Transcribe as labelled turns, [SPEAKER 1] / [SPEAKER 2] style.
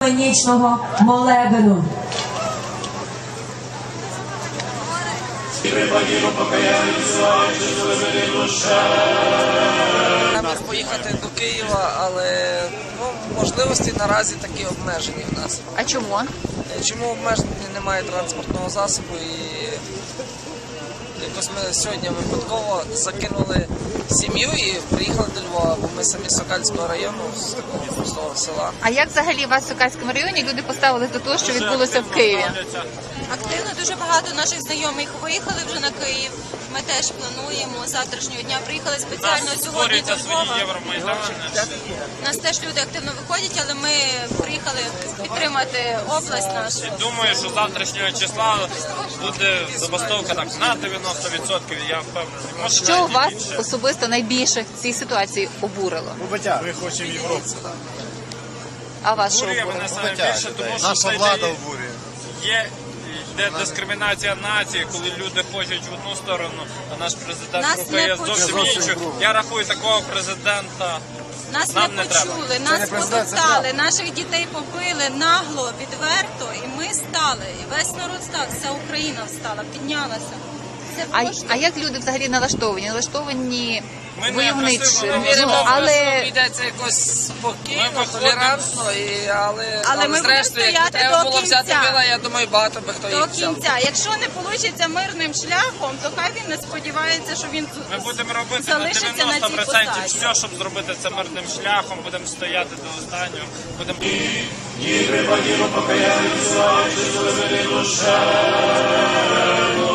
[SPEAKER 1] Нічного молебену.
[SPEAKER 2] Намір поїхати до Києва, але можливості наразі такі обмежені в нас.
[SPEAKER 3] А чому?
[SPEAKER 2] Чому обмежені? Немає транспортного засобу і якось ми сьогодні випадково закинули сім'ю і приїхали до Львова, бо ми самі з Сокальського району, з такого простого села.
[SPEAKER 3] А як взагалі вас в Сокальському районі люди поставили до того, що відбулося в Києві?
[SPEAKER 4] Активно, дуже багато наших знайомих виїхали вже на Київ. Ми теж плануємо завтрашнього дня. Приїхали спеціально сьогодні до Львова. У нас теж люди активно виходять, але ми приїхали підтримати область нашу.
[SPEAKER 5] Думаю, що завтрашнього числа буде забастовка так на 90%, я впевнений.
[SPEAKER 3] Що вас особисто найбільше в цій ситуації обурило?
[SPEAKER 6] Ми хочемо Європу.
[SPEAKER 3] А вас що
[SPEAKER 5] Обурює
[SPEAKER 3] обурило?
[SPEAKER 5] мене саме більше, тому що
[SPEAKER 6] Наша влада обурює.
[SPEAKER 5] йде дискримінація нації, коли люди хочуть в одну сторону, а наш президент
[SPEAKER 4] Нас
[SPEAKER 5] рухає
[SPEAKER 4] не
[SPEAKER 5] зовсім
[SPEAKER 4] почули.
[SPEAKER 5] іншу. Я рахую, такого президента
[SPEAKER 4] Нас
[SPEAKER 5] нам
[SPEAKER 4] не
[SPEAKER 5] не треба.
[SPEAKER 4] почули, нас потоптали, наших дітей побили нагло, відверто, і ми стали. І весь народ став, вся Україна встала, піднялася. Це
[SPEAKER 3] А як люди взагалі налаштовані? Налаштовані
[SPEAKER 5] Ми не
[SPEAKER 3] войовничі,
[SPEAKER 5] агресивно, ми
[SPEAKER 2] Віримо,
[SPEAKER 3] але
[SPEAKER 2] йдеться якось спокійно,
[SPEAKER 5] Ми виходимо-
[SPEAKER 2] толерантно,
[SPEAKER 4] Але ми будемо
[SPEAKER 2] зрештою, якби
[SPEAKER 4] стояти
[SPEAKER 2] треба
[SPEAKER 4] до
[SPEAKER 2] було взяти
[SPEAKER 4] кінця.
[SPEAKER 2] мила, я думаю, багато би хто
[SPEAKER 4] до
[SPEAKER 2] їх взяв.
[SPEAKER 4] кінця. Якщо не вийде мирним шляхом, то хай він не сподівається, що він
[SPEAKER 5] ми будемо робити на
[SPEAKER 4] залишиться на цій
[SPEAKER 5] 90%
[SPEAKER 4] посаді.
[SPEAKER 5] все, щоб зробити це мирним шляхом, будемо стояти до останнього, будемо...
[SPEAKER 7] Ні, треба діло покаяння, чи зловили душе.